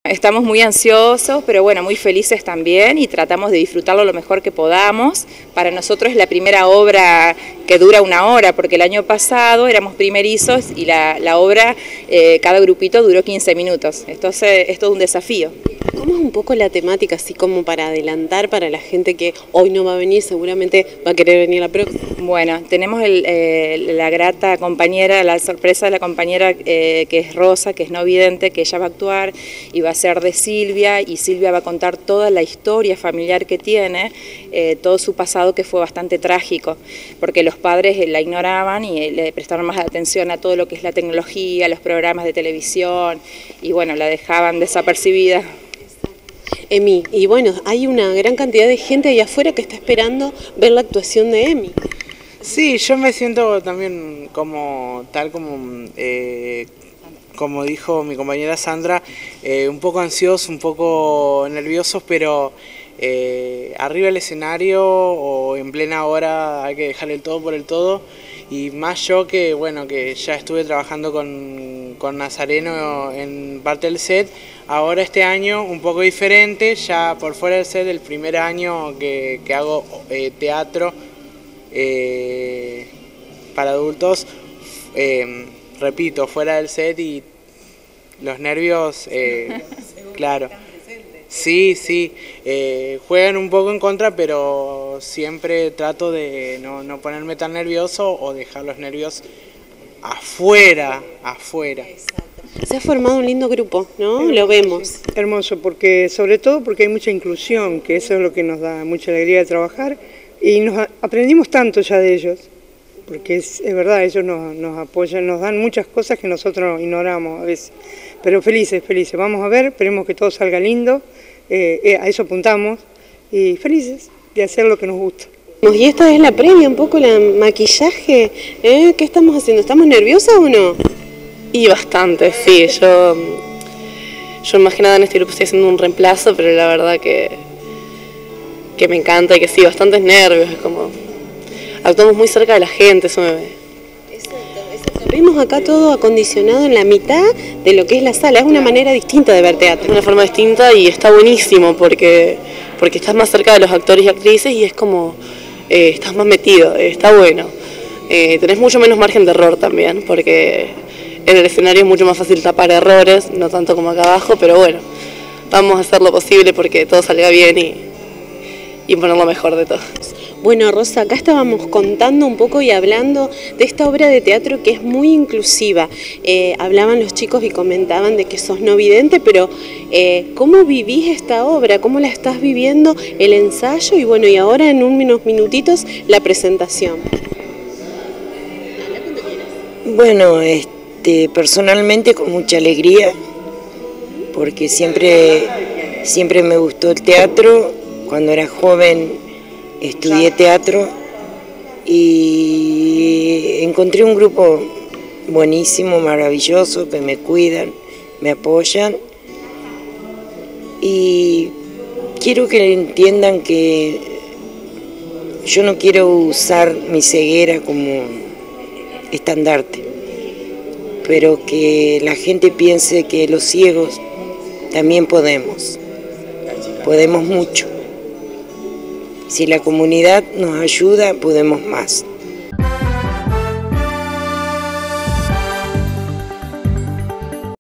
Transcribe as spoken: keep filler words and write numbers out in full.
Estamos muy ansiosos, pero bueno, muy felices también y tratamos de disfrutarlo lo mejor que podamos. Para nosotros es la primera obra que dura una hora, porque el año pasado éramos primerizos y la, la obra, eh, cada grupito duró quince minutos. Entonces es todo un desafío. ¿Cómo es un poco la temática, así como para adelantar para la gente que hoy no va a venir, seguramente va a querer venir la próxima? Bueno, tenemos el, eh, la grata compañera, la sorpresa de la compañera eh, que es Rosa, que es no vidente, que ella va a actuar y va a ser de Silvia, y Silvia va a contar toda la historia familiar que tiene, eh, todo su pasado, que fue bastante trágico, porque los padres la ignoraban y le prestaron más atención a todo lo que es la tecnología, los programas de televisión, y bueno, la dejaban desapercibida. Emi, y bueno, hay una gran cantidad de gente ahí afuera que está esperando ver la actuación de Emi. Sí, yo me siento también como, tal como, eh, como dijo mi compañera Sandra, eh, un poco ansioso, un poco nervioso, pero eh, arriba del escenario o en plena hora hay que dejar el todo por el todo. Y más yo que, bueno, que ya estuve trabajando con, con Nazareno en parte del set, ahora este año un poco diferente, ya por fuera del set, el primer año que, que hago eh, teatro eh, para adultos, eh, repito, fuera del set y los nervios, eh, claro. Sí, sí, eh, juegan un poco en contra, pero siempre trato de no, no ponerme tan nervioso o dejar los nervios afuera, afuera. Se ha formado un lindo grupo, ¿no? Lo vemos. Hermoso, porque sobre todo porque hay mucha inclusión, que eso es lo que nos da mucha alegría de trabajar, y nos a, aprendimos tanto ya de ellos, porque es, es verdad, ellos nos, nos apoyan, nos dan muchas cosas que nosotros ignoramos a veces, pero felices, felices, vamos a ver, esperemos que todo salga lindo, eh, eh, a eso apuntamos, y felices de hacer lo que nos gusta. Y esta es la previa, un poco el maquillaje, ¿eh? ¿Qué estamos haciendo? ¿Estamos nerviosas o no? Y bastante, sí, yo, yo más que nada en este grupo estoy haciendo un reemplazo, pero la verdad que, que me encanta y que sí, bastantes nervios, es como, actuamos muy cerca de la gente, eso me ve. Vemos acá todo acondicionado en la mitad de lo que es la sala, es una manera distinta de ver teatro. Es una forma distinta y está buenísimo porque, porque estás más cerca de los actores y actrices y es como, eh, estás más metido, eh, está bueno. Eh, tenés mucho menos margen de error también, porque en el escenario es mucho más fácil tapar errores, no tanto como acá abajo, pero bueno, vamos a hacer lo posible porque todo salga bien y, y poner lo mejor de todo. Bueno, Rosa, acá estábamos contando un poco y hablando de esta obra de teatro que es muy inclusiva. Eh, hablaban los chicos y comentaban de que sos no vidente, pero eh, ¿cómo vivís esta obra? ¿Cómo la estás viviendo, el ensayo? Y bueno, y ahora en unos minutitos la presentación. Bueno, este, personalmente con mucha alegría, porque siempre, siempre me gustó el teatro. Cuando era joven estudié teatro y encontré un grupo buenísimo, maravilloso, que me cuidan, me apoyan, y quiero que entiendan que yo no quiero usar mi ceguera como estandarte, pero que la gente piense que los ciegos también podemos, podemos mucho. Si la comunidad nos ayuda, podemos más.